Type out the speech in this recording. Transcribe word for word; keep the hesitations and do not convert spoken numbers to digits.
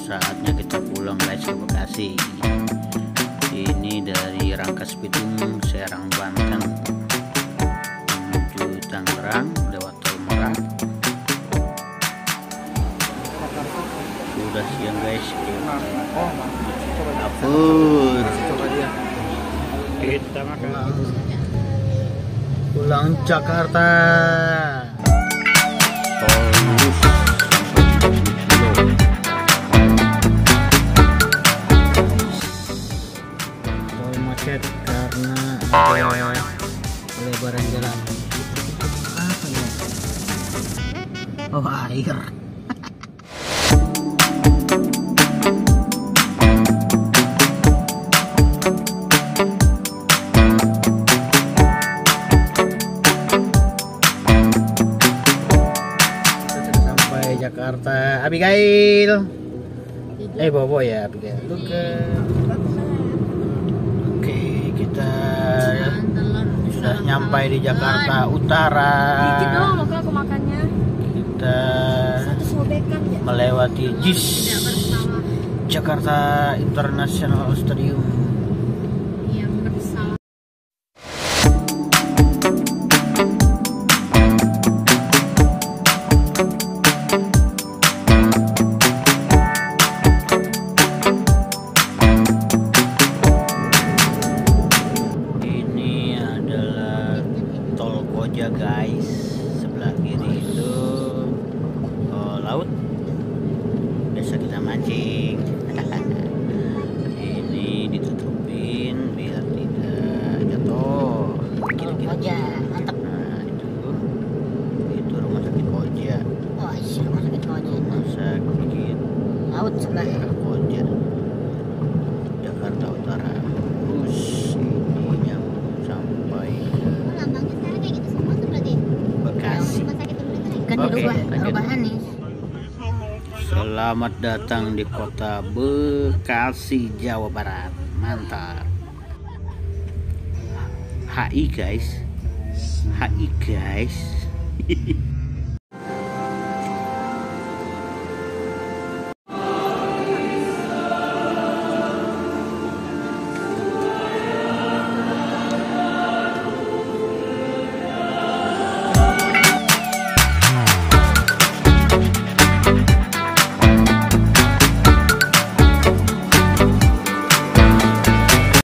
saatnya kita pulang guys ke Bekasi. Ini dari Rangkas Bitung, Serang, Banten menuju Tangerang lewat Tol Merak. Sudah siang guys, dapur kita makan pulang Jakarta. Tol macet karena pelebaran jalan. Apa ya? Oh, air. Jakarta, Abigail. Eh, Bobo ya, Abigail. Oke, Oke, kita sudah nyampai di Jakarta Utara. Kita melewati J I S Jakarta International Stadium. Guys, sebelah kiri itu oh, laut, biasa kita mancing. Ini ditutupin biar tidak jatuh. Kira-kira Koja, mantap. Nah itu, itu rumah sakit Koja. Oh isi rumah sakit Koja. Rumah sakit Laut sebelah ya. Koja, Jakarta Utara. Terus ini nyambung sampai Bekasi. Kan Oke, rubah, lanjut. rubahan nih. Selamat datang di kota Bekasi, Jawa Barat. Mantap. H I guys. H I guys.